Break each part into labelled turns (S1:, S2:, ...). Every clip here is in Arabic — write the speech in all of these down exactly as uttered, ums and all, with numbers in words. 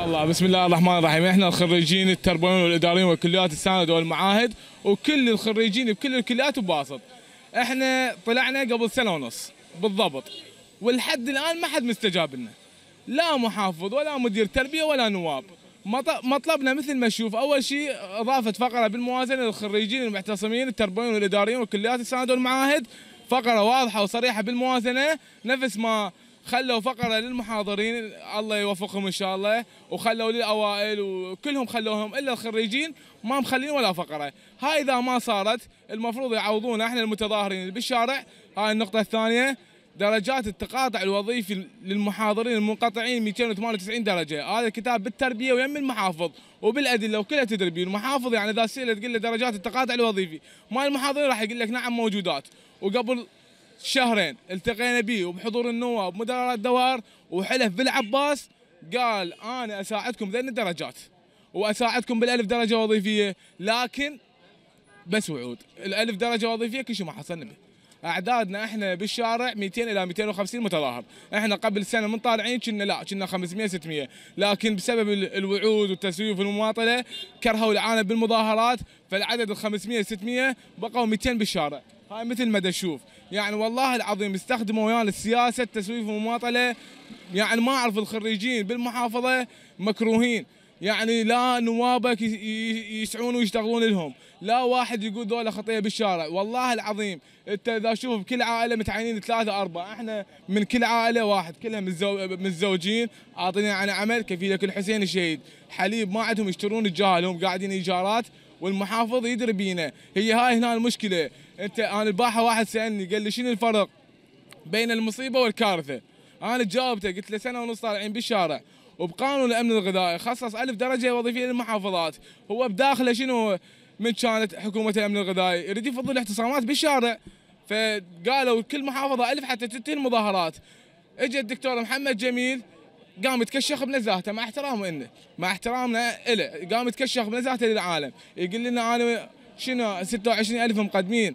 S1: الله بسم الله الرحمن الرحيم. احنا الخريجين التربويين والاداريين والكليات الساندة والمعاهد وكل الخريجين بكل الكليات بواسط. احنا طلعنا قبل سنه ونص بالضبط، ولحد الان ما حد مستجاب لنا، لا محافظ ولا مدير تربيه ولا نواب. مطلبنا مثل ما تشوف، اول شيء اضافه فقره بالموازنه للخريجين المعتصمين التربويين والاداريين والكليات الساندة والمعاهد، فقره واضحه وصريحه بالموازنه، نفس ما خلوا فقره للمحاضرين الله يوفقهم ان شاء الله، وخلوا للاوائل وكلهم خلوهم، الا الخريجين ما مخلين ولا فقره. هاي اذا ما صارت المفروض يعوضونا احنا المتظاهرين اللي بالشارع. هاي النقطه الثانيه، درجات التقاطع الوظيفي للمحاضرين المنقطعين مئتين وثمانية وتسعين درجه، هذا الكتاب بالتربيه ويم المحافظ وبالادله وكلها تدري بيه. المحافظ يعني اذا سئل تقول له درجات التقاطع الوظيفي مال المحاضرين راح يقول لك نعم موجودات. وقبل شهرين التقينا به وبحضور النواب مدراء الدوائر وحلف بالعباس، قال انا اساعدكم ذن الدرجات واساعدكم بالالف درجه وظيفيه، لكن بس وعود. الالف درجه وظيفيه كل شيء ما حصلنا به. اعدادنا احنا بالشارع مئتين الى مئتين وخمسين متظاهر، احنا قبل سنه من طالعين كنا لا كنا خمسمئة ستمئة، لكن بسبب الوعود والتسويف والمماطله كرهوا العالم بالمظاهرات، فالعدد ال خمسمئة ستمئة بقوا مئتين بالشارع. هاي مثل ما تشوف، يعني والله العظيم استخدموا ويانا السياسه تسويف ومماطله، يعني ما اعرف الخريجين بالمحافظه مكروهين، يعني لا نوابك يسعون ويشتغلون لهم، لا واحد يقول ذولا خطيه بالشارع. والله العظيم انت اذا شوف بكل عائله متعينين ثلاثه اربعه، احنا من كل عائله واحد، كلها متزوجين عاطينا عن عمل كفيله كل حسين الشهيد، حليب ما عندهم يشترون الجهال، هم قاعدين ايجارات والمحافظ يدري بينا. هي هاي هنا المشكله. انت انا البارحه واحد سالني قال لي شنو الفرق بين المصيبه والكارثه؟ انا جاوبته قلت له سنه ونص طالعين بالشارع وبقانون الامن الغذائي خصص ألف درجه وظيفيه للمحافظات، هو بداخله شنو من كانت حكومه الامن الغذائي يريد يفضل الاعتصامات بالشارع، فقالوا كل محافظه ألف حتى تنتهي المظاهرات. اجى الدكتور محمد جميل قام يتكشخ بنزاهته، مع احترامه انه مع احترامنا له، قام يتكشخ بنزاهته للعالم، يقول لنا انا شنو ستة وعشرين ألف مقدمين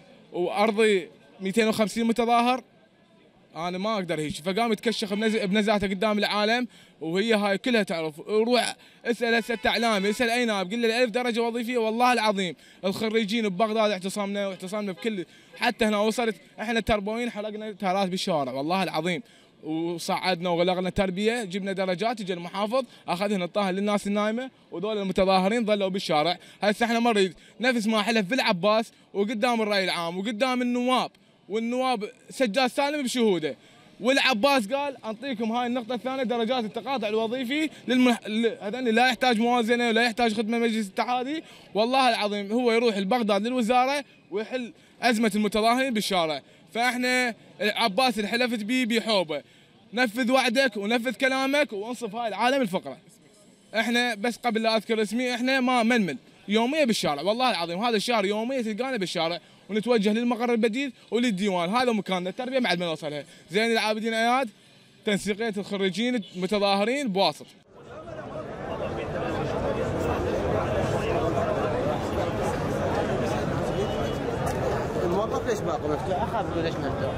S1: وارضي مئتين وخمسين متظاهر، انا ما اقدر هيك. فقام يتكشخ بنزاهته قدام العالم، وهي هاي كلها تعرف. روح اسال هسه اعلامي، اسال اي نائب قل له ألف درجه وظيفيه. والله العظيم الخريجين ببغداد اعتصمنا واعتصمنا بكل، حتى هنا وصلت احنا التربويين حرقنا تارات بالشوارع والله العظيم، وصعدنا وغلقنا تربيه، جبنا درجات، اجى المحافظ اخذهن الطاهر للناس النايمه، وذول المتظاهرين ظلوا بالشارع. هسه احنا ما نريد نفس ما حلف بالعباس وقدام الراي العام وقدام النواب، والنواب سجاد سالم بشهوده، والعباس قال انطيكم هاي النقطه الثانيه درجات التقاطع الوظيفي للمح... هذا لا يحتاج موازنه ولا يحتاج خدمه مجلس الاتحادي. والله العظيم هو يروح لبغداد للوزاره ويحل ازمه المتظاهرين بالشارع. فاحنا عباس اللي حلفت بيه بحوبه، نفذ وعدك ونفذ كلامك وانصف هاي العالم الفقره. احنا بس قبل لا اذكر اسمي، احنا ما منمل يوميا بالشارع والله العظيم، هذا الشهر يوميا تلقانا بالشارع، ونتوجه للمقر البديل وللديوان، هذا مكاننا. التربيه بعد ما نوصلها. زين العابدين اياد، تنسيقيه الخريجين المتظاهرين بواسط.
S2: الموظف ليش باقي مفتوح؟ اخاف ليش مفتوح؟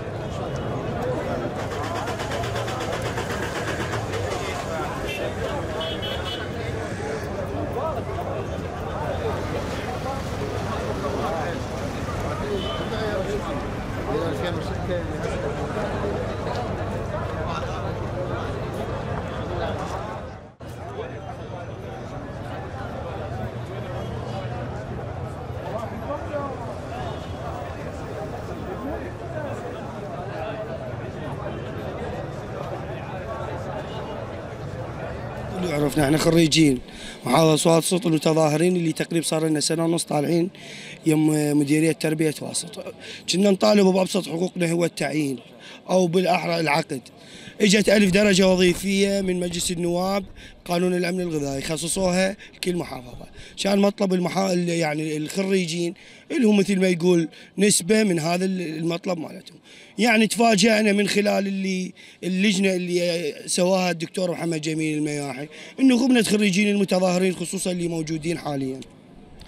S3: عرفنا احنا خريجين محافظة صوت صوت المتظاهرين اللي تقريبا صار لنا سنه ونص طالعين يم مديريه تربيه واسط، كنا نطالب بابسط حقوقنا هو التعيين او بالاحرى العقد. اجت ألف درجه وظيفيه من مجلس النواب قانون الامن الغذائي خصصوها لكل محافظه، كان مطلب المحا... يعني الخريجين اللي هم مثل ما يقول نسبه من هذا المطلب مالتهم. يعني تفاجئنا من خلال اللي اللجنه اللي سواها الدكتور محمد جميل المياحي انه غبنه خريجين المتظاهرين خصوصا اللي موجودين حاليا.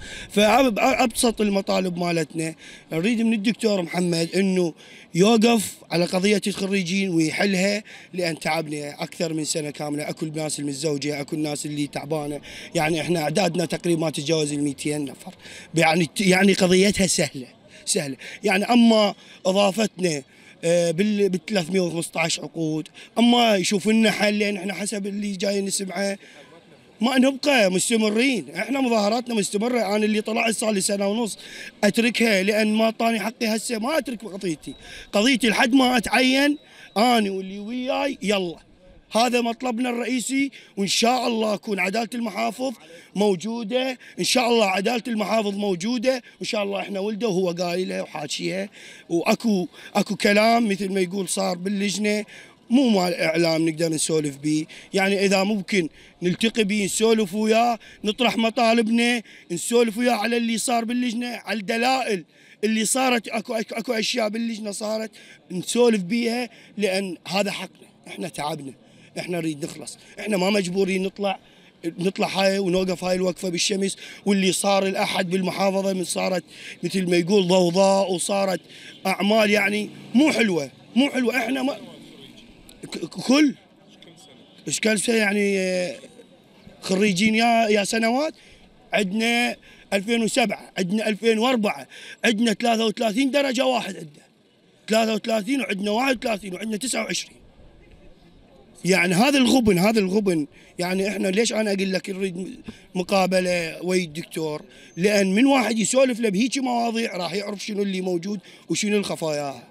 S3: فابسط المطالب مالتنا نريد من الدكتور محمد انه يوقف على قضيه الخريجين ويحلها، لان تعبنا اكثر من سنه كامله. اكو الناس المتزوجه، اكو الناس اللي تعبانه، يعني احنا اعدادنا تقريبا ما تتجاوز ال مئتين نفر، يعني يعني قضيتها سهله سهله. يعني اما اضافتنا بال ثلاثمئة وخمسة عشر عقود، اما يشوف لنا حل، لان احنا حسب اللي جاي نسمعه ما نبقى مستمرين. احنا مظاهراتنا مستمره. انا اللي طلعت صار لي سنه ونص اتركها، لان ما طاني حقي. هسه ما اترك قضيتي قضيتي لحد ما اتعين انا واللي وياي. يلا هذا مطلبنا الرئيسي، وان شاء الله تكون عداله المحافظ موجوده. ان شاء الله عداله المحافظ موجوده، وان شاء الله احنا ولده وهو قايلها وحاشيها. واكو اكو كلام مثل ما يقول صار باللجنه، مو مال اعلام نقدر نسولف به. يعني اذا ممكن نلتقي به نسولف وياه، نطرح مطالبنا، نسولف وياه على اللي صار باللجنه، على الدلائل اللي صارت. اكو اكو, أكو اشياء باللجنه صارت نسولف بيها، لان هذا حقنا. احنا تعبنا، احنا نريد نخلص. احنا ما مجبورين نطلع نطلع هاي ونوقف هاي الوقفه بالشمس. واللي صار الاحد بالمحافظه من صارت مثل ما يقول ضوضاء، وصارت اعمال يعني مو حلوه مو حلوه. احنا ما كل ايش كان يعني خريجين يا يا سنوات. عندنا ألفين وسبعة، عندنا ألفين وأربعة، عندنا ثلاثة وثلاثين درجه واحد، عندنا ثلاثة وثلاثين، وعندنا واحد وثلاثين، وعندنا تسعة وعشرين. يعني هذا الغبن هذا الغبن يعني احنا ليش انا اقول لك نريد مقابله ويا الدكتور؟ لان من واحد يسولف له بهيك مواضيع راح يعرف شنو اللي موجود وشنو الخفاياها.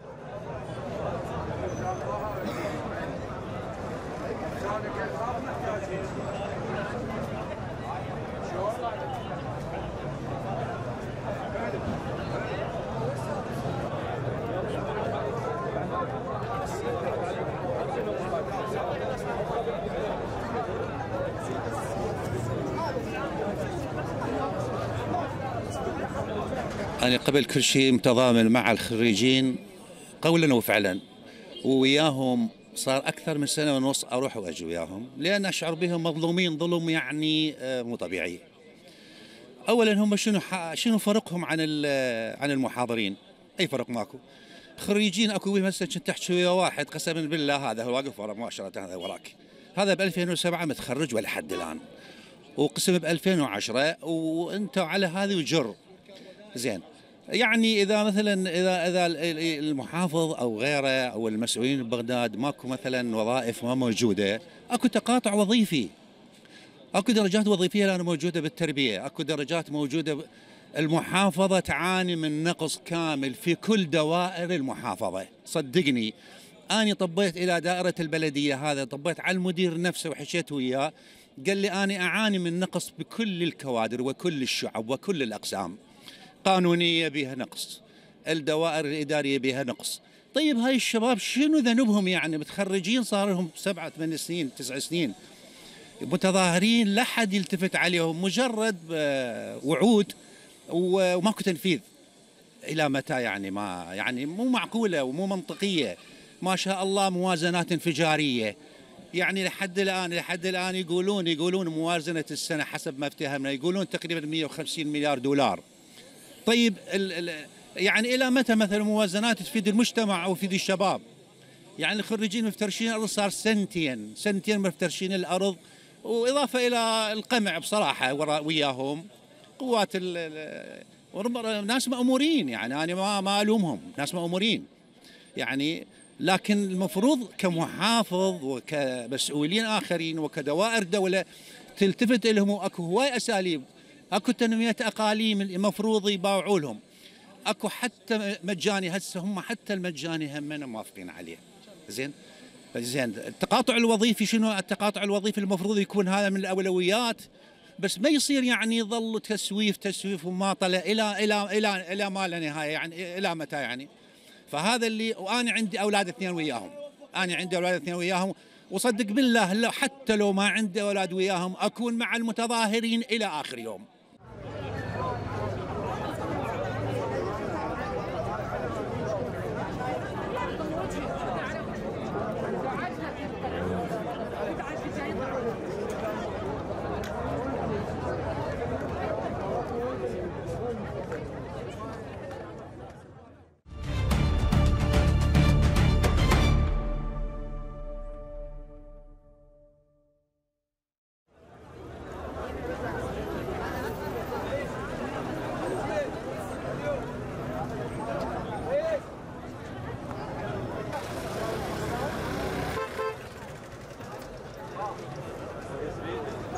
S4: أنا قبل كل شيء متضامن مع الخريجين قولا وفعلا، ووياهم صار أكثر من سنة ونص أروح وأجي وياهم، لأن أشعر بهم مظلومين ظلم يعني مو طبيعي. أولا هم شنو شنو فرقهم عن عن المحاضرين؟ أي فرق ماكو. خريجين أكو هسه كنت تحكي ويا واحد قسما بالله هذا هو واقف ورا مباشرة، هذا وراك، هذا ب ألفين وسبعة متخرج ولا حد الآن، وقسم ب ألفين وعشرة، وأنت على هذه وجر زين. يعني اذا مثلا اذا اذا المحافظ او غيره او المسؤولين ببغداد ماكو مثلا وظائف ما موجوده، اكو تقاطع وظيفي، اكو درجات وظيفيه الان موجوده بالتربيه، اكو درجات موجوده. المحافظه تعاني من نقص كامل في كل دوائر المحافظه، صدقني. اني طبيت الى دائره البلديه، هذا طبيت على المدير نفسه وحشيت وياه، قال لي اني اعاني من نقص بكل الكوادر وكل الشعب وكل الاقسام. قانونية بها نقص، الدوائر الإدارية بها نقص. طيب هاي الشباب شنو ذنبهم؟ يعني متخرجين صار لهم سبعة ثمان سنين تسع سنين، متظاهرين لا حد يلتفت عليهم، مجرد وعود وماكو تنفيذ. إلى متى يعني؟ ما يعني مو معقولة ومو منطقية. ما شاء الله موازنات انفجارية، يعني لحد الآن لحد الآن يقولون يقولون موازنة السنة حسب ما افتهمنا يقولون تقريبا مئة وخمسين مليار دولار. طيب ال ال يعني إلى متى مثلا موازنات تفيد المجتمع أو تفيد الشباب؟ يعني الخريجين مفترشين الأرض صار سنتين سنتين مفترشين الأرض، وإضافة إلى القمع بصراحة وياهم قوات ناس مأمورين. يعني أنا ما ما ألومهم، ناس مأمورين يعني، لكن المفروض كمحافظ وكمسؤولين آخرين وكدوائر دولة تلتفت لهم. أكو هواي أساليب، اكو تنمية اقاليم المفروض يباوعوا لهم، اكو حتى مجاني. هسه هم حتى المجاني همنا موافقين عليه. زين زين التقاطع الوظيفي شنو؟ التقاطع الوظيفي المفروض يكون هذا من الاولويات، بس ما يصير يعني يظل تسويف تسويف وماطله الى الى الى الى ما لا نهايه. يعني الى متى يعني؟ فهذا اللي. وانا عندي اولاد اثنين وياهم، انا عندي اولاد اثنين وياهم، وصدق بالله حتى لو ما عندي اولاد وياهم اكون مع المتظاهرين الى اخر يوم.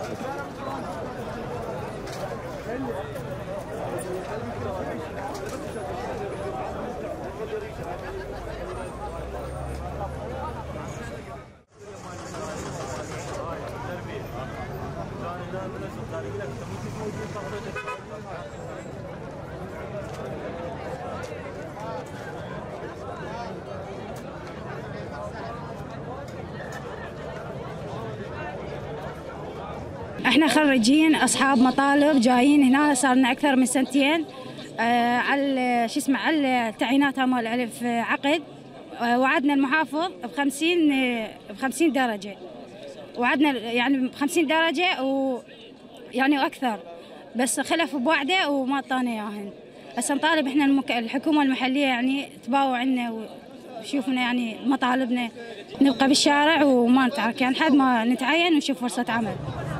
S5: احنا خريجين اصحاب مطالب جايين هنا صار لنا اكثر من سنتين آه على شو اسمه على التعيينات مال الف عقد. آه وعدنا المحافظ ب خمسين ب خمسين درجه، وعدنا يعني ب خمسين درجه و يعني واكثر، بس خلف بوعده وما اعطانا اياهن. هسه نطالب احنا المك... الحكومه المحليه يعني تباوع عنا وشوفنا يعني مطالبنا، نبقى بالشارع وما نتحرك يعني لحد ما نتعين ونشوف فرصه عمل.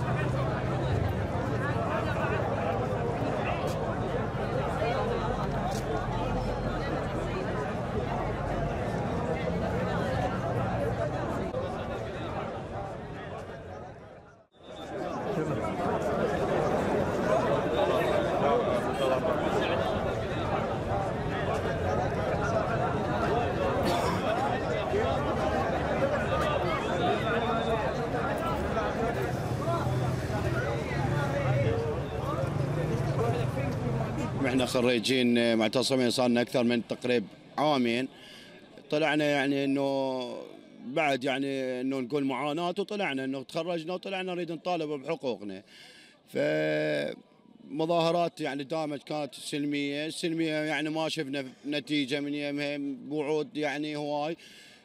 S6: احنا خريجين معتصمين صار لنا اكثر من تقريب عامين. طلعنا يعني انه بعد يعني انه نقول معاناه، وطلعنا انه تخرجنا وطلعنا نريد نطالب بحقوقنا. فمظاهرات يعني دامت كانت سلميه، سلميه يعني ما شفنا نتيجه من يمها، بوعود يعني هواي.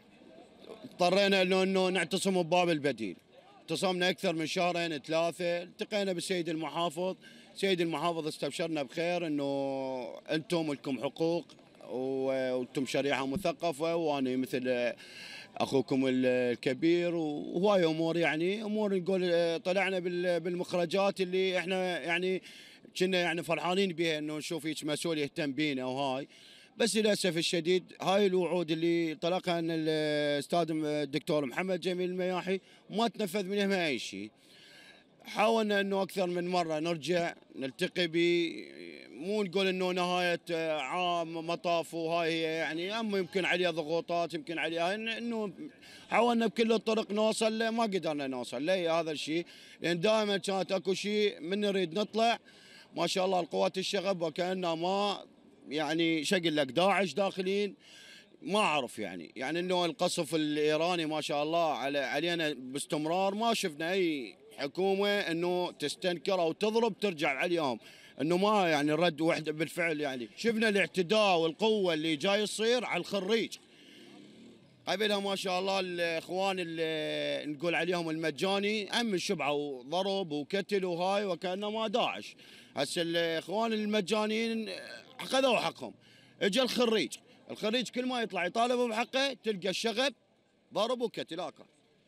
S6: اضطرينا انه انه نعتصم بباب البديل. اعتصمنا اكثر من شهرين ثلاثه، التقينا بالسيد المحافظ. سيد المحافظ استبشرنا بخير انه انتم لكم حقوق وانتم شريحه مثقفه، وانا مثل اخوكم الكبير، وهواي امور يعني امور نقول طلعنا بالمخرجات اللي احنا يعني كنا يعني فرحانين بها، انه نشوف هيك مسؤول يهتم بينا وهاي. بس للاسف الشديد هاي الوعود اللي طلقها الاستاذ الدكتور محمد جميل المياحي ما تنفذ منها اي شيء. حاولنا انه اكثر من مره نرجع نلتقي به، مو نقول انه نهايه عام مطاف وهاي هي يعني، اما يمكن عليها ضغوطات، يمكن عليها انه حاولنا بكل الطرق نوصل له، ما قدرنا نوصل له هذا الشيء، لان دائما كانت اكو شيء من نريد نطلع ما شاء الله القوات الشغب وكاننا ما يعني شقل لك داعش داخلين، ما اعرف يعني يعني انه القصف الايراني ما شاء الله على علينا باستمرار، ما شفنا اي حكومه انه تستنكر او تضرب ترجع عليهم، انه ما يعني رد وحده بالفعل. يعني شفنا الاعتداء والقوه اللي جاي يصير على الخريج. قبلها ما شاء الله الاخوان اللي نقول عليهم المجاني هم شبعه وضرب وكتل وهاي وكانه ما داعش. هسه الاخوان المجانيين اخذوا حقهم، اجى الخريج، الخريج كل ما يطلع يطالب بحقه تلقى الشغب ضرب وكتل اكل.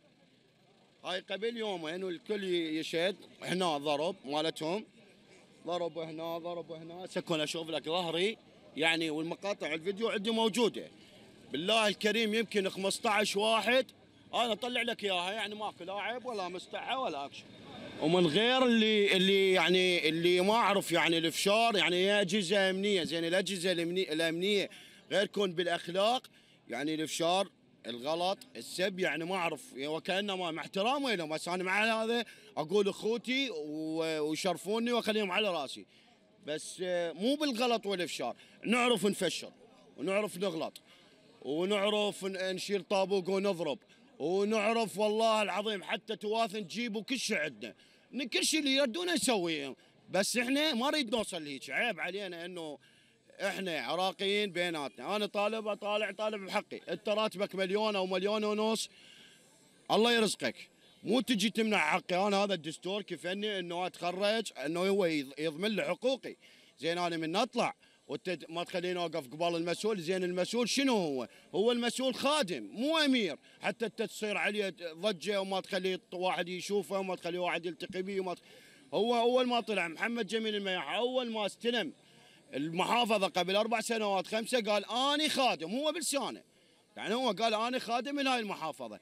S6: هاي قبل يومين والكل يشهد، هنا ضرب مالتهم، ضرب هنا ضرب هنا. سكون اشوف لك ظهري يعني، والمقاطع الفيديو عندي موجوده. بالله الكريم يمكن خمسطعش واحد، انا اطلع لك اياها يعني ماكو لا عيب ولا مستعى ولا اكشن. ومن غير اللي اللي يعني اللي ما اعرف يعني الافشار، يعني هي اجهزه امنيه زين، الاجهزه الامنيه غير كون بالاخلاق يعني الافشار الغلط السب يعني ما اعرف وكانما مع احترامي لهم، بس انا مع هذا اقول اخوتي ويشرفوني واخليهم على راسي، بس مو بالغلط والافشار. نعرف نفشر ونعرف نغلط ونعرف نشيل طابوق ونضرب، ونعرف والله العظيم حتى تواث نجيب وكل شيء عندنا، كل شيء اللي يردونه نسويه، بس احنا ما نريد نوصل لهيك. عيب علينا انه احنا عراقيين بيناتنا، انا طالب اطالع طالب بحقي، انت راتبك مليون او مليون ونص الله يرزقك، مو تجي تمنع حقي. انا هذا الدستور كفني انه اتخرج انه هو يضمن لي حقوقي، زين انا من اطلع وانت ما تخليني اوقف قبال المسؤول. زين المسؤول شنو هو؟ هو المسؤول خادم مو امير، حتى انت تصير عليه ضجه وما تخلي واحد يشوفه وما تخلي واحد يلتقي به وما ت... هو اول ما طلع محمد جميل المياحي اول ما استلم المحافظه قبل اربع سنوات خمسه قال اني خادم، هو بلسانه يعني هو قال اني خادم من هاي المحافظه،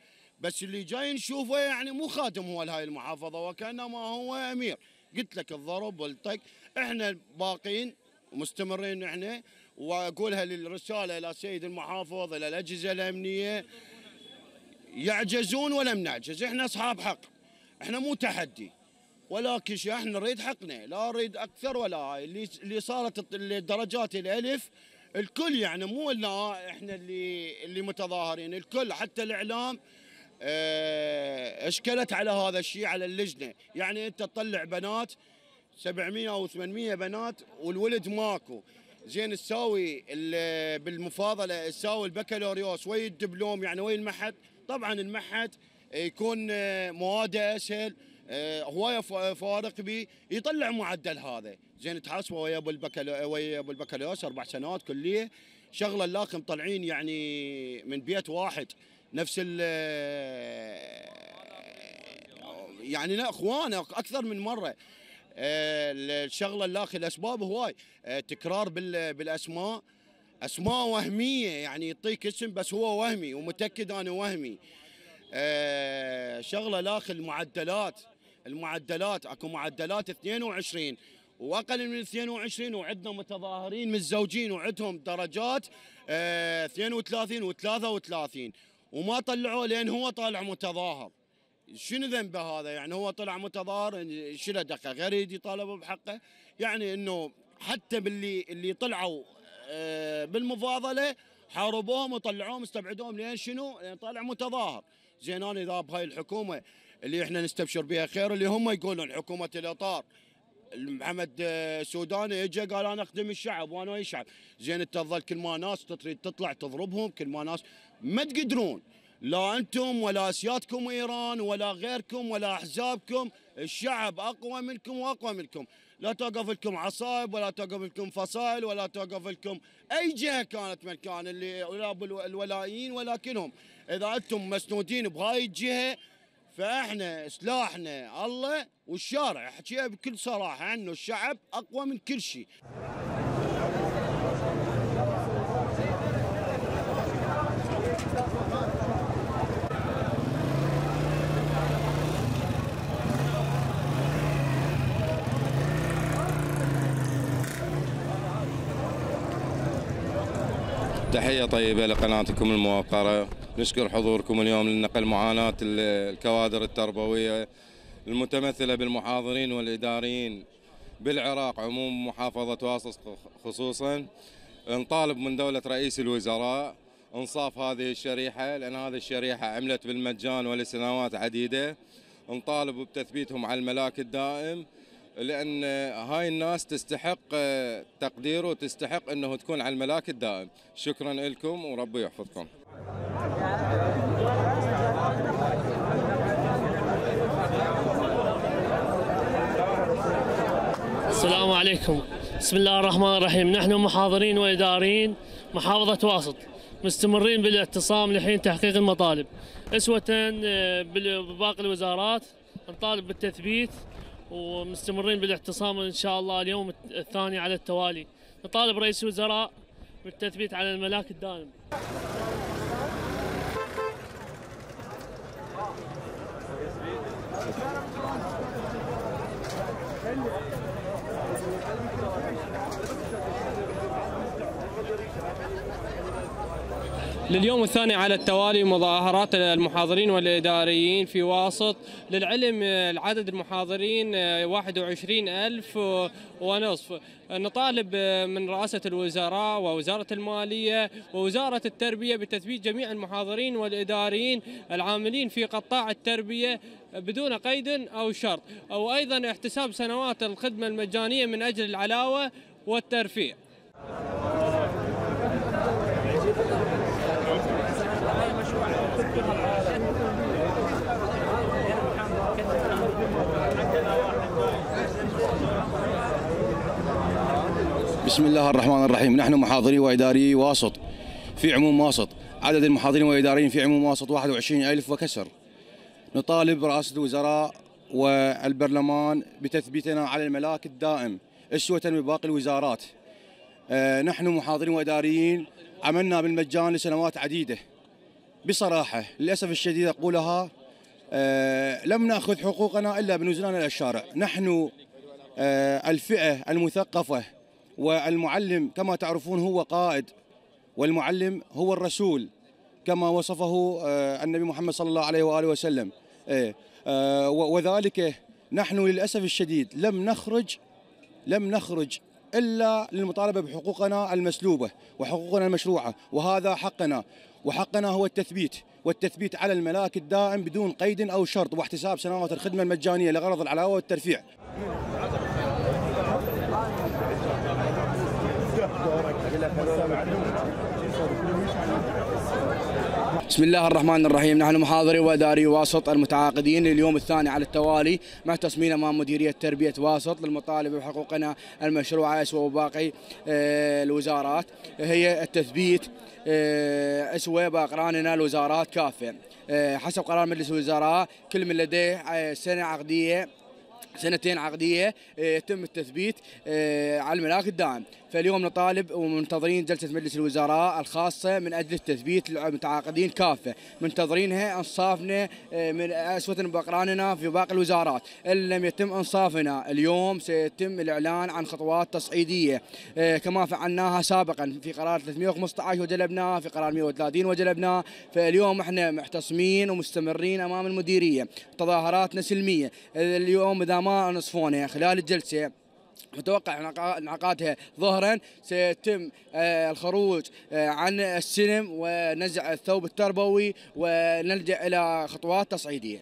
S6: بس اللي جاي نشوفه يعني مو خادم هو لهاي المحافظه، وكانما هو امير. قلت لك الضرب والطق. احنا باقين ومستمرين احنا، واقولها للرساله الى السيد المحافظ، الى الاجهزه الامنيه، يعجزون ولم نعجز. احنا اصحاب حق، احنا مو تحدي، ولكن شو احنا نريد حقنا، لا نريد اكثر ولا هاي اللي اللي صارت الدرجات الالف. الكل يعني مو الا احنا اللي اللي متظاهرين، الكل حتى الاعلام اه اشكلت على هذا الشيء على اللجنه. يعني انت تطلع بنات سبعمئة او ثمانمئة بنات والولد ماكو، زين تساوي بالمفاضله تساوي البكالوريوس ويا الدبلوم يعني ويا المعهد. طبعا المعهد يكون مواده اسهل، هوايه فارق بي يطلع معدل هذا. زين تحاسبه ويا ابو البكالوريوس ويا ابو البكالوريوس اربع سنوات كليه شغله لاخم طالعين يعني من بيت واحد نفس ال يعني اخوان اكثر من مره. الشغله اللاخي الاسباب هواي تكرار بالاسماء، اسماء وهميه يعني يعطيك اسم بس هو وهمي ومتاكد انا وهمي. شغله لاخي المعدلات، المعدلات اكو معدلات اثنين وعشرين واقل من اثنين وعشرين، وعندنا متظاهرين متزوجين وعندهم درجات اثنين وثلاثين وثلاثة وثلاثين وما طلعوه لان هو طالع متظاهر. شنو ذنبه هذا؟ يعني هو طلع متظاهر شنو دقه غير يدي طالبه بحقه؟ يعني انه حتى باللي اللي طلعوا بالمفاضله حاربوهم وطلعوهم استبعدوهم لين شنو؟ لان طالع متظاهر. زين انا اذا بهاي الحكومه اللي احنا نستبشر بها خير، اللي هم يقولون حكومه الاطار، محمد سوداني اجى قال انا اخدم الشعب وانا ويا الشعب. زين تظل كل ما ناس تريد تطلع تضربهم، كل ما ناس ما تقدرون، لا انتم ولا سيادكم ايران ولا غيركم ولا احزابكم، الشعب اقوى منكم واقوى منكم. لا توقف لكم عصائب ولا توقف لكم فصائل ولا توقف لكم اي جهه كانت من كان اللي ولا الولائيين، ولكنهم اذا انتم مسنودين بهاي الجهه فاحنا سلاحنا الله والشارع. احكيها بكل صراحه انه الشعب اقوى من كل شيء.
S7: تحية طيبة لقناتكم الموقرة. نشكر حضوركم اليوم لنقل معاناة الكوادر التربوية المتمثلة بالمحاضرين والإداريين بالعراق عموم محافظة واسط خصوصا. نطالب من دولة رئيس الوزراء انصاف هذه الشريحة، لأن هذه الشريحة عملت بالمجان ولسنوات عديدة. نطالب بتثبيتهم على الملاك الدائم، لأن هاي الناس تستحق تقدير وتستحق أنه تكون على الملاك الدائم. شكرا لكم وربي يحفظكم.
S8: السلام عليكم. بسم الله الرحمن الرحيم. نحن محاضرين وإداريين محافظة واسط مستمرين بالاعتصام لحين تحقيق المطالب. أسوة بباقي الوزارات نطالب بالتثبيت ومستمرين بالاعتصام ان شاء الله اليوم الثاني على التوالي. نطالب رئيس الوزراء بالتثبيت على الملاك الدائم.
S9: لليوم الثاني على التوالي مظاهرات المحاضرين والإداريين في واسط. للعلم العدد المحاضرين واحد وعشرين ألف ونصف. نطالب من رئاسة الوزراء ووزارة المالية ووزارة التربية بتثبيت جميع المحاضرين والإداريين العاملين في قطاع التربية بدون قيد أو شرط، أو أيضا احتساب سنوات الخدمة المجانية من أجل العلاوة والترفيه.
S10: بسم الله الرحمن الرحيم. نحن محاضري وإداري واسط في عموم واسط. عدد المحاضرين والإداريين في عموم واسط واحد وعشرين ألف وكسر. نطالب رئاسة الوزراء والبرلمان بتثبيتنا على الملاك الدائم أسوة بباقي الوزارات. نحن محاضرين وإداريين عملنا بالمجان لسنوات عديدة بصراحة للأسف الشديد أقولها، آه لم نأخذ حقوقنا إلا بنزولنا إلى الشارع. نحن آه الفئة المثقفة، والمعلم كما تعرفون هو قائد، والمعلم هو الرسول كما وصفه آه النبي محمد صلى الله عليه وآله وسلم. آه آه وذلك نحن للأسف الشديد لم نخرج لم نخرج إلا للمطالبة بحقوقنا المسلوبة وحقوقنا المشروعة، وهذا حقنا، وحقنا هو التثبيت، والتثبيت على الملاك الدائم بدون قيد أو شرط، واحتساب سنوات الخدمة المجانية لغرض العلاوة والترفيع.
S11: بسم الله الرحمن الرحيم. نحن محاضري واداري واسط المتعاقدين اليوم الثاني على التوالي معتصمين امام مديريه تربيه واسط للمطالبه بحقوقنا المشروعه اسوه وباقي الوزارات، هي التثبيت اسوه باقراننا الوزارات كافه. حسب قرار مجلس الوزراء كل من لديه سنه عقديه سنتين عقديه يتم التثبيت على الملاك الدائم. فاليوم نطالب ومنتظرين جلسه مجلس الوزراء الخاصه من اجل التثبيت للمتعاقدين كافه، منتظرينها انصافنا من اسوه باقراننا في باقي الوزارات. ان لم يتم انصافنا اليوم سيتم الاعلان عن خطوات تصعيديه كما فعلناها سابقا في قرار ثلاثمئة وخمسة عشر وجلبناه، في قرار مئة وثلاثين وجلبناه. فاليوم احنا معتصمين ومستمرين امام المديريه، تظاهراتنا سلميه. اليوم اذا ما نصفونها خلال الجلسه متوقع انعقادها ظهرا سيتم الخروج عن السلم ونزع الثوب التربوي ونلجأ إلى خطوات تصعيدية.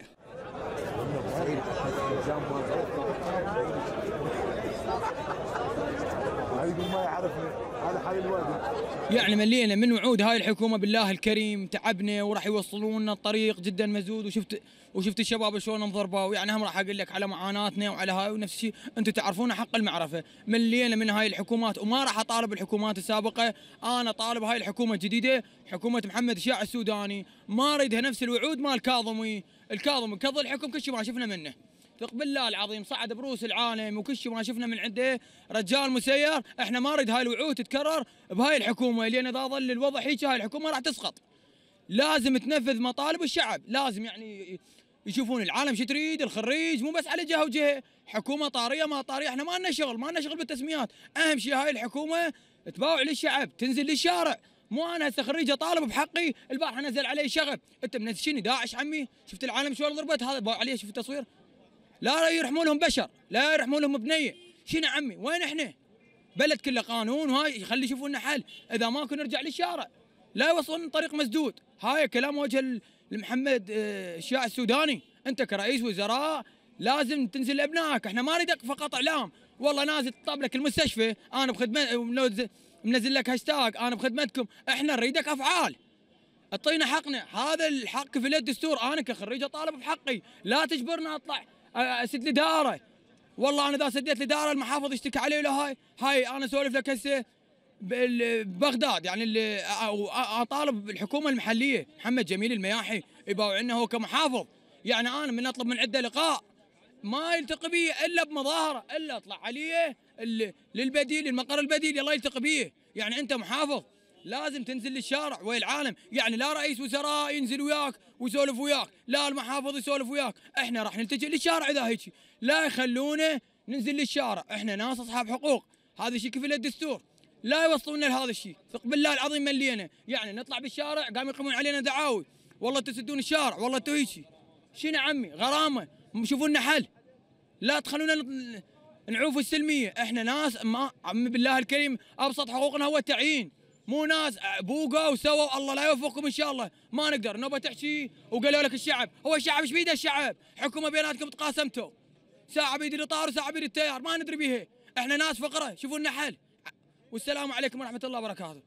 S12: يعني ملينا من وعود هاي الحكومه بالله الكريم، تعبنا وراح يوصلون لنا الطريق جدا مسدود، وشفت وشفت الشباب شلون انضربوا. يعني هم راح اقول لك على معاناتنا وعلى هاي، ونفس الشيء انتم تعرفون حق المعرفه. ملينا من هاي الحكومات وما راح اطالب الحكومات السابقه، انا طالب هاي الحكومه الجديده، حكومه محمد الشاع السوداني، ما اريدها نفس الوعود مال الكاظمي. الكاظمي كظل الحكم كل شيء ما شفنا منه، ثق بالله العظيم صعد بروس العالم وكل شيء ما شفنا من عنده، رجال مسير. احنا ما نريد هاي الوعود تتكرر بهاي الحكومه، لان اذا ظل الوضع هيك هاي الحكومه راح تسقط. لازم تنفذ مطالب الشعب، لازم يعني يشوفون العالم شو تريد، الخريج مو بس على جهه وجهه، حكومه طاريه ما طاريه، احنا ما لنا شغل، ما لنا شغل بالتسميات، اهم شيء هاي الحكومه تباوع للشعب، تنزل للشارع. مو انا هسه خريج اطالب بحقي، البارحه نزل علي شغب، انت منزلني داعش عمي، شفت العالم شلون ضربت، هذا باوع عليه، شوف التصوير. لا يرحمون لهم بشر، لا يرحمون لهم بنيه، شنو عمي؟ وين احنا؟ بلد كله قانون، وهاي خلي يشوفوا لنا حل، اذا ماكو نرجع للشارع، لا يوصلون طريق مسدود. هاي كلام وجه لمحمد الشاع السوداني، انت كرئيس وزراء لازم تنزل لابنائك، احنا ما نريدك فقط اعلام، والله نازل تطلب لك المستشفى، انا بخدمه منزل لك هاشتاج انا بخدمتكم، احنا نريدك افعال. اعطينا حقنا، هذا الحق في الدستور، انا كخريج اطالب بحقي، لا تجبرنا اطلع اسد لي دائره. والله انا اذا سديت لي دائره المحافظ يشتكي علي ولا هاي، هاي انا اسولف لك هسه ببغداد، يعني اللي اطالب الحكومه المحليه محمد جميل المياحي يباوع عنا هو كمحافظ، يعني انا من اطلب من عنده لقاء ما يلتقي بي الا بمظاهره، الا اطلع عليه للبديل، المقر البديل يلا يلتقي بيه. يعني انت محافظ لازم تنزل للشارع ويا العالم، يعني لا رئيس وزراء ينزل وياك ويسولف وياك، لا المحافظ يسولف وياك، احنا راح نلتجئ للشارع اذا هيك، لا يخلونا ننزل للشارع، احنا ناس اصحاب حقوق، هذا شيء كفل الدستور، لا يوصلونا لهذا الشيء، ثق بالله العظيم ملينا، يعني نطلع بالشارع قام يقيمون علينا دعاوي، والله تسدون الشارع، والله انتوا هيك، شنو عمي؟ غرامه، شوفوا لنا حل، لا تخلونا نعوف السلميه، احنا ناس ما عمي بالله الكريم ابسط حقوقنا هو التعيين، مو ناس بوقوا وسووا الله لا يوفقكم ان شاء الله، ما نقدر نوبه تحكي وقالوا لك الشعب، هو الشعب ايش بيده الشعب؟ حكومه بيناتكم تقاسمتوا، ساعه بيد القطار وساعه بيد التيار، ما ندري بيها، احنا ناس فقره، شوفوا لنا حل. والسلام عليكم ورحمه الله وبركاته.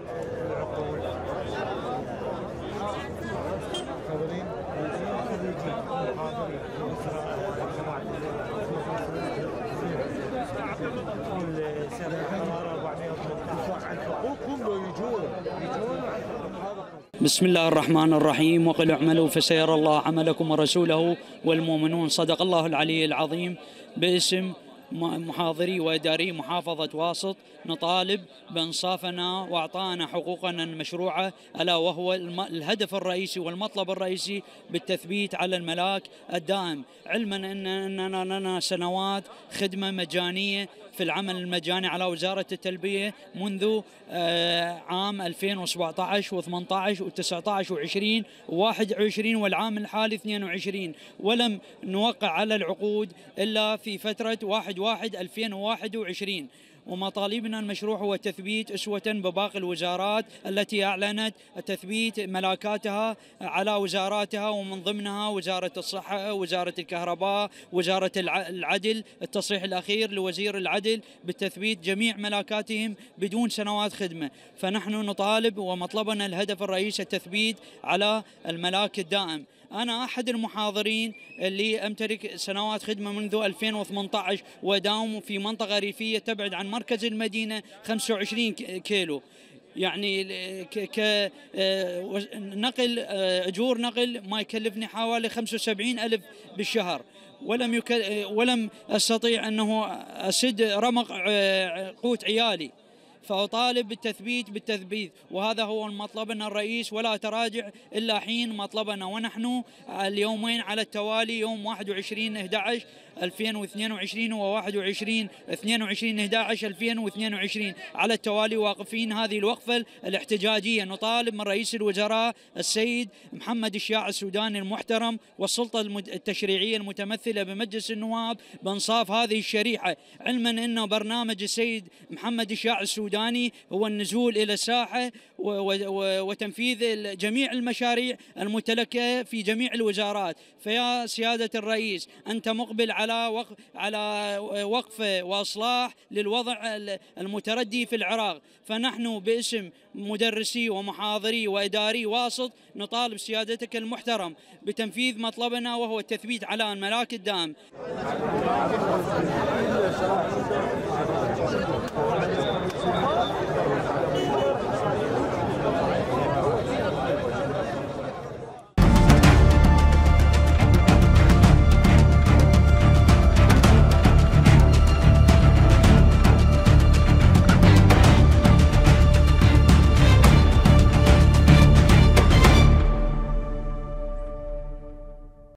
S13: بسم الله الرحمن الرحيم. وقل اعملوا فسيرى الله عملكم ورسوله والمؤمنون. صدق الله العلي العظيم. باسم محاضري وإداري محافظة واسط نطالب بإنصافنا وإعطائنا حقوقنا المشروعة، ألا وهو الهدف الرئيسي والمطلب الرئيسي بالتثبيت على الملاك الدائم، علما أننا لنا سنوات خدمة مجانية في العمل المجاني على وزارة التربية منذ عام ألفين وسبعة عشر وثمانية عشر وتسعة عشر وعشرين وواحد وعشرين والعام الحالي اثنين وعشرين، ولم نوقع على العقود إلا في فترة واحد واحد ألفين وواحد وعشرين. ومطالبنا المشروع هو تثبيت أسوة بباقي الوزارات التي أعلنت تثبيت ملاكاتها على وزاراتها، ومن ضمنها وزارة الصحة، وزارة الكهرباء، وزارة العدل، التصريح الأخير لوزير العدل بتثبيت جميع ملاكاتهم بدون سنوات خدمة. فنحن نطالب ومطلبنا الهدف الرئيسي التثبيت على الملاك الدائم. أنا أحد المحاضرين اللي أمتلك سنوات خدمة منذ ألفين وثمانية عشر وداوم في منطقة ريفية تبعد عن مركز المدينة خمسة وعشرين كيلو، يعني كنقل أجور نقل ما يكلفني حوالي خمسة وسبعين ألف بالشهر، ولم يك... ولم أستطيع أنه أسد رمق قوت عيالي، فأطالب بالتثبيت بالتثبيت، وهذا هو مطلبنا الرئيس ولا تراجع إلا حين مطلبنا. ونحن اليومين على التوالي يوم واحد وعشرين أحد عشر ألفين واثنين وعشرين وواحد وعشرين اثنين وعشرين أحد عشر ألفين واثنين وعشرين على التوالي واقفين هذه الوقفة الاحتجاجية. نطالب من رئيس الوزراء السيد محمد الشياع السوداني المحترم والسلطة التشريعية المتمثلة بمجلس النواب بإنصاف هذه الشريحة، علما أن برنامج السيد محمد الشياع السوداني هو النزول إلى الساحة وتنفيذ جميع المشاريع المتلكة في جميع الوزارات. فيا سيادة الرئيس، أنت مقبل على وقف على وقفة وإصلاح للوضع المتردي في العراق، فنحن باسم مدرسي ومحاضري وإداري واسط نطالب سيادتك المحترم بتنفيذ مطلبنا وهو التثبيت على الملاك الدائم.
S2: Thank you.